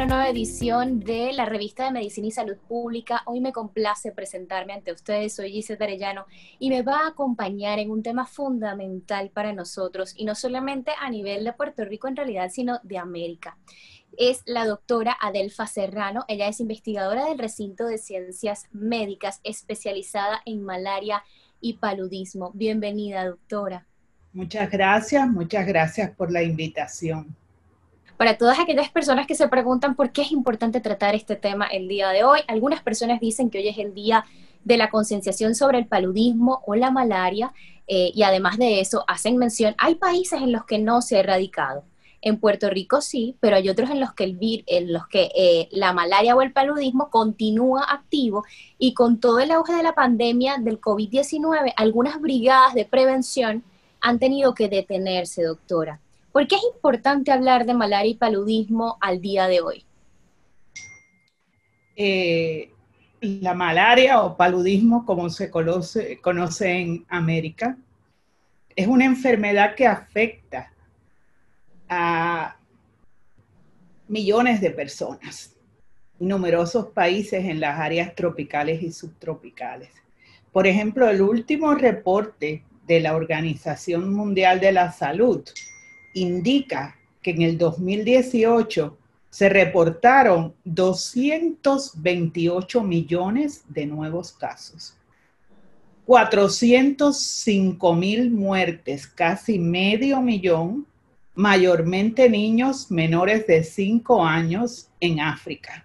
nueva edición de la revista de Medicina y Salud Pública. Hoy me complace presentarme ante ustedes, soy Gisette Arellano y me va a acompañar en un tema fundamental para nosotros y no solamente a nivel de Puerto Rico en realidad, sino de América. Es la doctora Adelfa Serrano. Ella es investigadora del recinto de ciencias médicas especializada en malaria y paludismo. Bienvenida, doctora. Muchas gracias por la invitación. Para todas aquellas personas que se preguntan por qué es importante tratar este tema el día de hoy, algunas personas dicen que hoy es el día de la concienciación sobre el paludismo o la malaria, y además de eso hacen mención, hay países en los que no se ha erradicado. En Puerto Rico sí, pero hay otros en los que la malaria o el paludismo continúa activo, y con todo el auge de la pandemia del COVID-19, algunas brigadas de prevención han tenido que detenerse, doctora. ¿Por qué es importante hablar de malaria y paludismo al día de hoy? La malaria o paludismo, como se conoce en América, es una enfermedad que afecta a millones de personas, numerosos países en las áreas tropicales y subtropicales. Por ejemplo, el último reporte de la Organización Mundial de la Salud indica que en el 2018 se reportaron 228 millones de nuevos casos, 405,000 muertes, casi medio millón, mayormente niños menores de 5 años en África.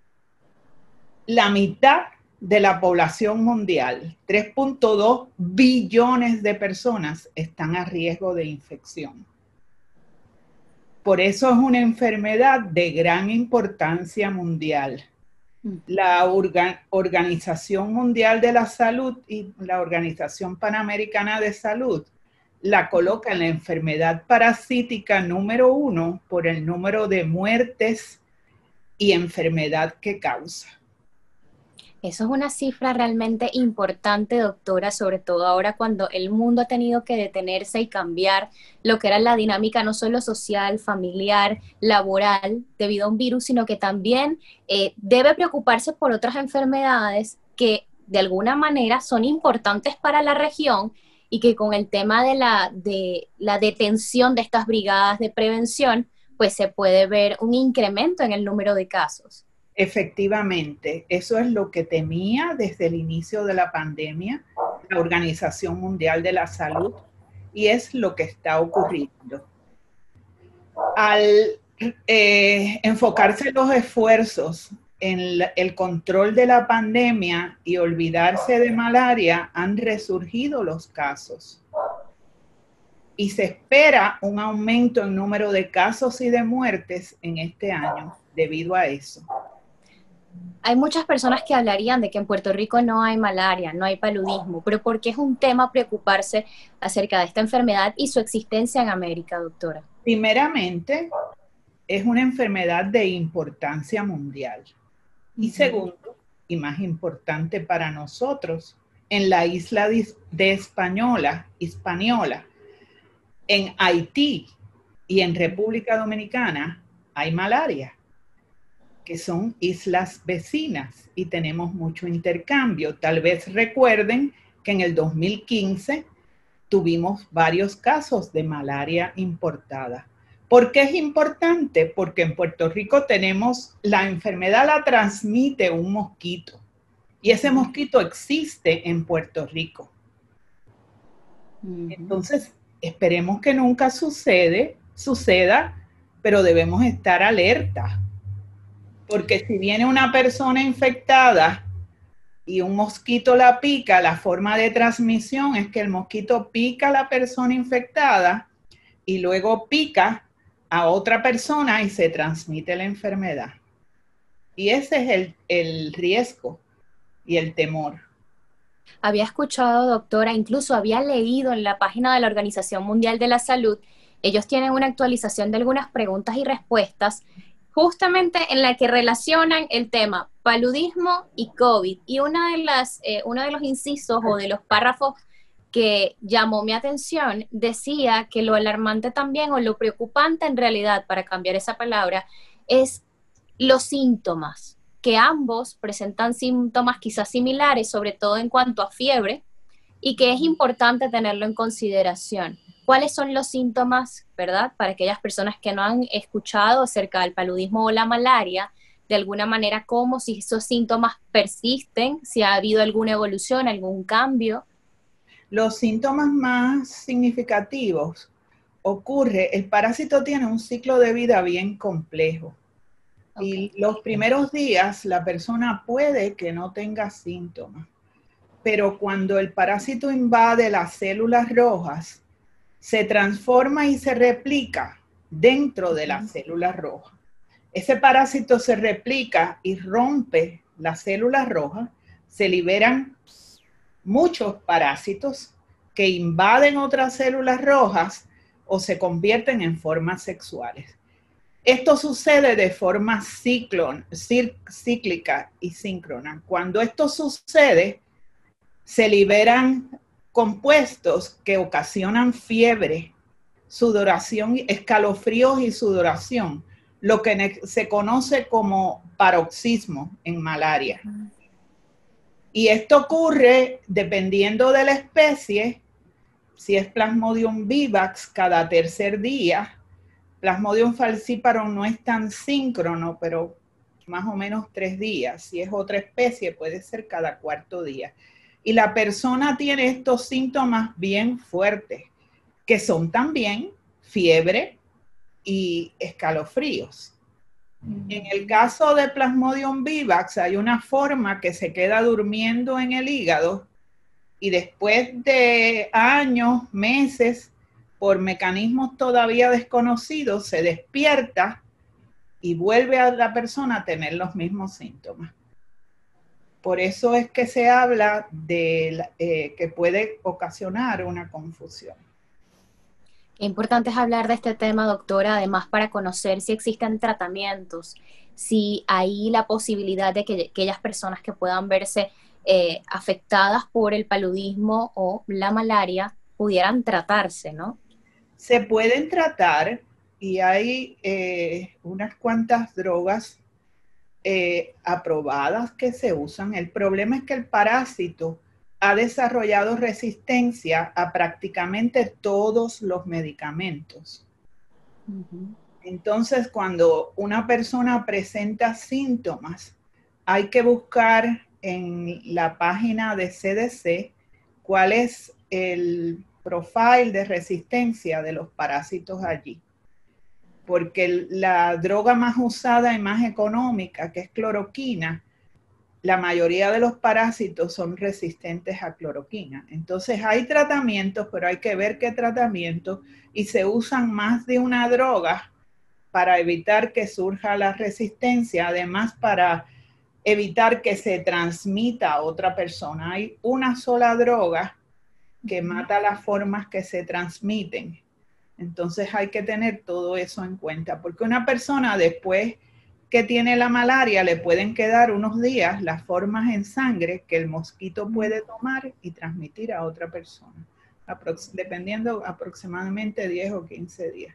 La mitad de la población mundial, 3.2 billones de personas, están a riesgo de infección. Por eso es una enfermedad de gran importancia mundial. La Organización Mundial de la Salud y la Organización Panamericana de Salud la coloca en la enfermedad parasítica número 1 por el número de muertes y enfermedad que causa. Eso es una cifra realmente importante, doctora, sobre todo ahora cuando el mundo ha tenido que detenerse y cambiar lo que era la dinámica no solo social, familiar, laboral, debido a un virus, sino que también debe preocuparse por otras enfermedades que de alguna manera son importantes para la región y que con el tema de la detención de estas brigadas de prevención, pues se puede ver un incremento en el número de casos. Efectivamente, eso es lo que temía desde el inicio de la pandemia la Organización Mundial de la Salud, y es lo que está ocurriendo. Al enfocarse los esfuerzos en el control de la pandemia y olvidarse de malaria, han resurgido los casos. Y se espera un aumento en número de casos y de muertes en este año debido a eso. Hay muchas personas que hablarían de que en Puerto Rico no hay malaria, no hay paludismo, pero ¿por qué es un tema preocuparse acerca de esta enfermedad y su existencia en América, doctora? Primeramente, es una enfermedad de importancia mundial. Y segundo, y más importante para nosotros, en la isla de Hispaniola, en Haití y en República Dominicana hay malaria, que son islas vecinas y tenemos mucho intercambio. Tal vez recuerden que en el 2015 tuvimos varios casos de malaria importada. ¿Por qué es importante? Porque en Puerto Rico tenemos, la enfermedad la transmite un mosquito y ese mosquito existe en Puerto Rico. Entonces, esperemos que nunca suceda, pero debemos estar alerta. Porque si viene una persona infectada y un mosquito la pica, la forma de transmisión es que el mosquito pica a la persona infectada y luego pica a otra persona y se transmite la enfermedad. Y ese es el riesgo y el temor. Había escuchado, doctora, incluso había leído en la página de la Organización Mundial de la Salud, ellos tienen una actualización de algunas preguntas y respuestas justamente en la que relacionan el tema paludismo y COVID. Y uno de los incisos o de los párrafos que llamó mi atención decía que lo alarmante también o lo preocupante en realidad, para cambiar esa palabra, es los síntomas, que ambos presentan síntomas quizás similares, sobre todo en cuanto a fiebre, y que es importante tenerlo en consideración. ¿Cuáles son los síntomas, verdad? Para aquellas personas que no han escuchado acerca del paludismo o la malaria, de alguna manera, cómo, si esos síntomas persisten, si ha habido alguna evolución, algún cambio. Los síntomas más significativos el parásito tiene un ciclo de vida bien complejo. Okay. Y los primeros días la persona puede que no tenga síntomas, pero cuando el parásito invade las células rojas, se transforma y se replica dentro de las células rojas. Ese parásito se replica y rompe las células rojas, se liberan muchos parásitos que invaden otras células rojas o se convierten en formas sexuales. Esto sucede de forma cíclica y síncrona. Cuando esto sucede, se liberan compuestos que ocasionan fiebre, sudoración, escalofríos y sudoración, lo que se conoce como paroxismo en malaria. Y esto ocurre dependiendo de la especie. Si es Plasmodium vivax, cada tercer día. Plasmodium falciparum no es tan síncrono, pero más o menos 3 días. Si es otra especie, puede ser cada cuarto día. Y la persona tiene estos síntomas bien fuertes, que son también fiebre y escalofríos. En el caso de Plasmodium vivax, hay una forma que se queda durmiendo en el hígado y después de años, meses, por mecanismos todavía desconocidos, se despierta y vuelve a la persona a tener los mismos síntomas. Por eso es que se habla de que puede ocasionar una confusión. Qué importante es hablar de este tema, doctora, además para conocer si existen tratamientos, si hay la posibilidad de que aquellas personas que puedan verse afectadas por el paludismo o la malaria pudieran tratarse, ¿no? Se pueden tratar y hay unas cuantas drogas aprobadas que se usan. El problema es que el parásito ha desarrollado resistencia a prácticamente todos los medicamentos. Entonces, cuando una persona presenta síntomas, hay que buscar en la página de CDC cuál es el profile de resistencia de los parásitos allí. Porque la droga más usada y más económica, que es cloroquina, la mayoría de los parásitos son resistentes a cloroquina. Entonces hay tratamientos, pero hay que ver qué tratamiento, y se usan más de una droga para evitar que surja la resistencia, además para evitar que se transmita a otra persona. Hay una sola droga que mata las formas que se transmiten. Entonces hay que tener todo eso en cuenta, porque una persona después que tiene la malaria le pueden quedar unos días las formas en sangre que el mosquito puede tomar y transmitir a otra persona, dependiendo aproximadamente 10 o 15 días.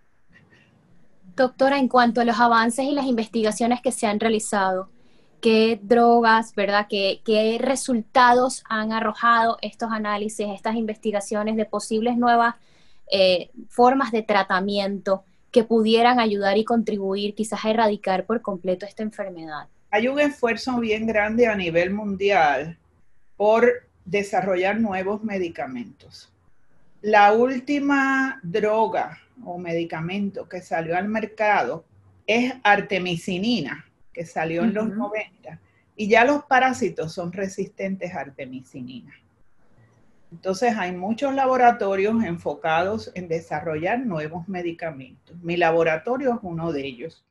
Doctora, en cuanto a los avances y las investigaciones que se han realizado, ¿qué drogas, verdad, qué resultados han arrojado estos análisis, estas investigaciones de posibles nuevas formas de tratamiento que pudieran ayudar y contribuir quizás a erradicar por completo esta enfermedad? Hay un esfuerzo bien grande a nivel mundial por desarrollar nuevos medicamentos. La última droga o medicamento que salió al mercado es artemisinina, que salió en los 90, y ya los parásitos son resistentes a artemisinina. Entonces hay muchos laboratorios enfocados en desarrollar nuevos medicamentos. Mi laboratorio es uno de ellos.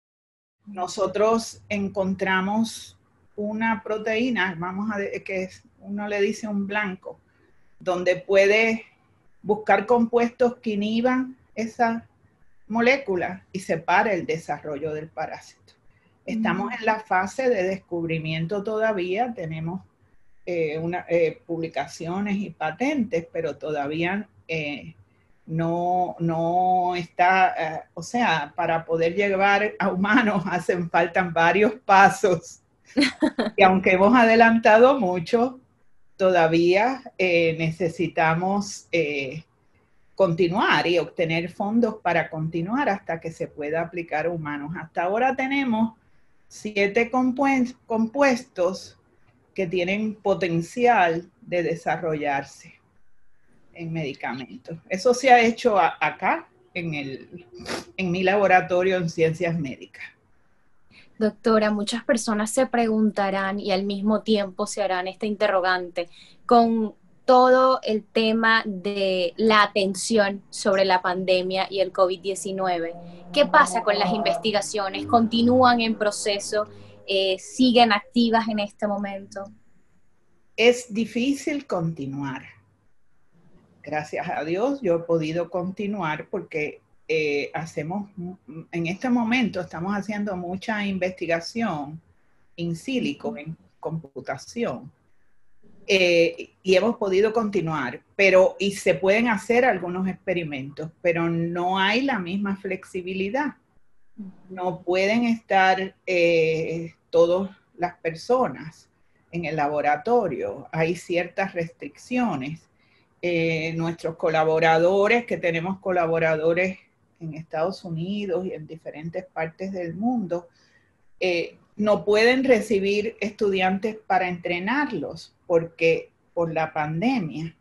Nosotros encontramos una proteína, que uno le dice un blanco, donde puede buscar compuestos que inhiban esa molécula y separa el desarrollo del parásito. Estamos en la fase de descubrimiento todavía, tenemos publicaciones y patentes, pero todavía no está, o sea, para poder llegar a humanos faltan varios pasos. Y aunque hemos adelantado mucho, todavía necesitamos continuar y obtener fondos para continuar hasta que se pueda aplicar a humanos. Hasta ahora tenemos 7 compuestos que tienen potencial de desarrollarse en medicamentos. Eso se ha hecho acá en mi laboratorio en ciencias médicas. Doctora, muchas personas se preguntarán y al mismo tiempo se harán esta interrogante con todo el tema de la atención sobre la pandemia y el COVID-19. ¿Qué pasa con las investigaciones? ¿Continúan en proceso? ¿Siguen activas en este momento? Es difícil continuar. Gracias a Dios yo he podido continuar porque en este momento estamos haciendo mucha investigación in silico, en computación, y hemos podido continuar, y se pueden hacer algunos experimentos, pero no hay la misma flexibilidad. No pueden estar todas las personas en el laboratorio, hay ciertas restricciones. Nuestros colaboradores, que tenemos colaboradores en Estados Unidos y en diferentes partes del mundo, no pueden recibir estudiantes para entrenarlos porque por la pandemia.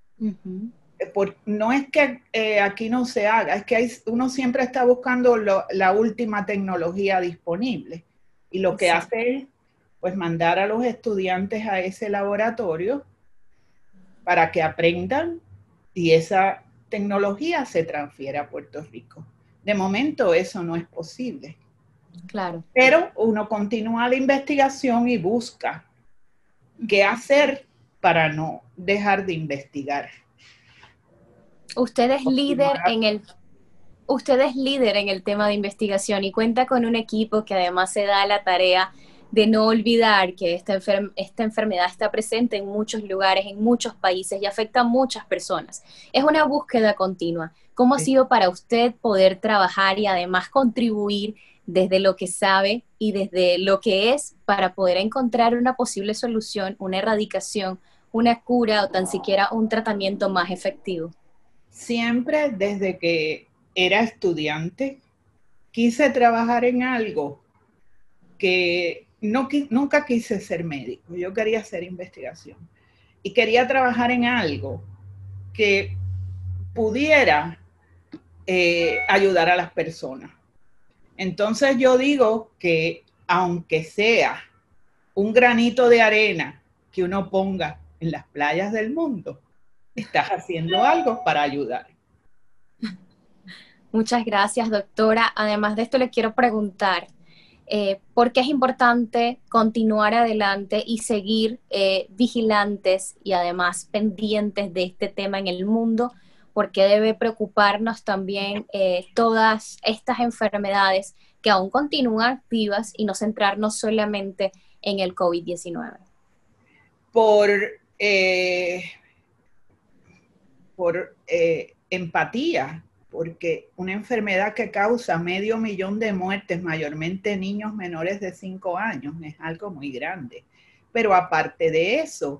No es que aquí no se haga, es que uno siempre está buscando la última tecnología disponible y lo que hace es pues mandar a los estudiantes a ese laboratorio para que aprendan y esa tecnología se transfiera a Puerto Rico. De momento eso no es posible. Claro. Pero uno continúa la investigación y busca qué hacer para no dejar de investigar. Usted es líder en el tema de investigación y cuenta con un equipo que además se da la tarea de no olvidar que esta enfermedad está presente en muchos lugares, en muchos países y afecta a muchas personas. Es una búsqueda continua. ¿Cómo ha sido para usted poder trabajar y además contribuir desde lo que sabe y desde lo que es para poder encontrar una posible solución, una erradicación, una cura o tan siquiera un tratamiento más efectivo? Siempre desde que era estudiante quise trabajar en algo que nunca quise ser médico, yo quería hacer investigación y quería trabajar en algo que pudiera ayudar a las personas. Entonces yo digo que aunque sea un granito de arena que uno ponga en las playas del mundo, estás haciendo algo para ayudar. Muchas gracias, doctora. Además de esto, le quiero preguntar, ¿por qué es importante continuar adelante y seguir vigilantes y además pendientes de este tema en el mundo? ¿Por qué debe preocuparnos también todas estas enfermedades que aún continúan activas y no centrarnos solamente en el COVID-19? Por empatía, porque una enfermedad que causa 500,000 de muertes, mayormente niños menores de 5 años, es algo muy grande. Pero aparte de eso,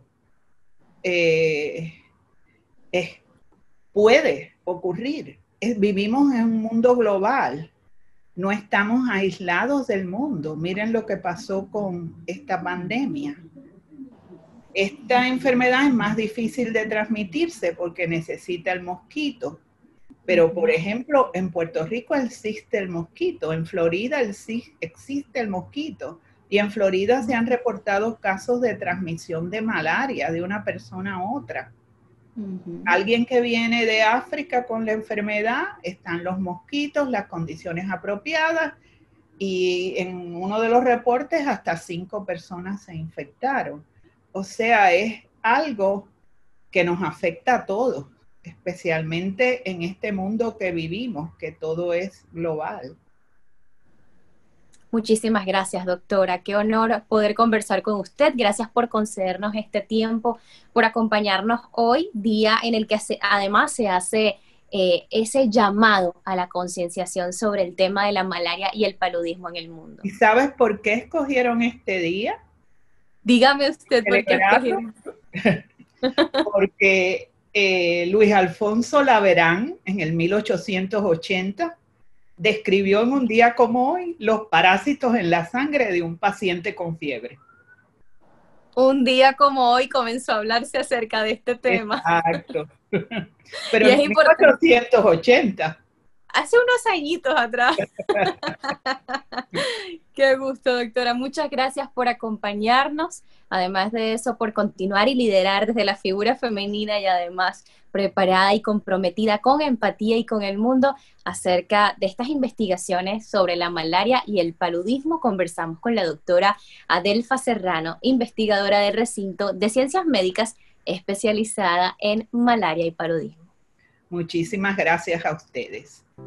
puede ocurrir. Vivimos en un mundo global, no estamos aislados del mundo. Miren lo que pasó con esta pandemia. Esta enfermedad es más difícil de transmitirse porque necesita el mosquito. Pero, por ejemplo, en Puerto Rico existe el mosquito, en Florida existe el mosquito, y en Florida se han reportado casos de transmisión de malaria de una persona a otra. Alguien que viene de África con la enfermedad, están los mosquitos, las condiciones apropiadas, y en uno de los reportes hasta 5 personas se infectaron. O sea, es algo que nos afecta a todos, especialmente en este mundo que vivimos, que todo es global. Muchísimas gracias, doctora. Qué honor poder conversar con usted. Gracias por concedernos este tiempo, por acompañarnos hoy, día en el que además se hace ese llamado a la concienciación sobre el tema de la malaria y el paludismo en el mundo. ¿Y sabes por qué escogieron este día? Dígame usted por qué escogieron. Porque Luis Alfonso Laverán, en el 1880, describió en un día como hoy los parásitos en la sangre de un paciente con fiebre. Un día como hoy comenzó a hablarse acerca de este tema. Exacto. Pero en 1880. Hace unos añitos atrás. Qué gusto, doctora. Muchas gracias por acompañarnos. Además de eso, por continuar y liderar desde la figura femenina y además preparada y comprometida con empatía y con el mundo acerca de estas investigaciones sobre la malaria y el paludismo. Conversamos con la doctora Adelfa Serrano, investigadora del recinto de Ciencias Médicas especializada en malaria y paludismo. Muchísimas gracias a ustedes.